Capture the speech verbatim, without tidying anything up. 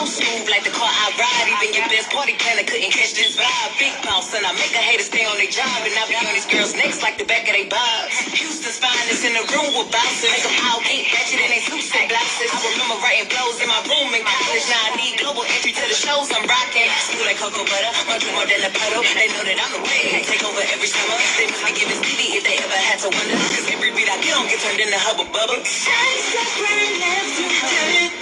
so smooth like the car I ride. Even your best party planner couldn't catch this vibe. Big boss and I make a hater stay on their job. And I be on these girls' necks like the back of their bob. Houston's finest in the room with bouncers. Make them all get ratchet in their suits and blouses. I remember writing blows in my room in college. Now I need global entry to the shows I'm rocking. Smooth like cocoa butter, much more than a puddle. They know that I'm the way. Take over every summer. They must be giving Stevie if they ever had to wonder. Cause every beat I get on get turned into hubba bubba. Shine, step right left, you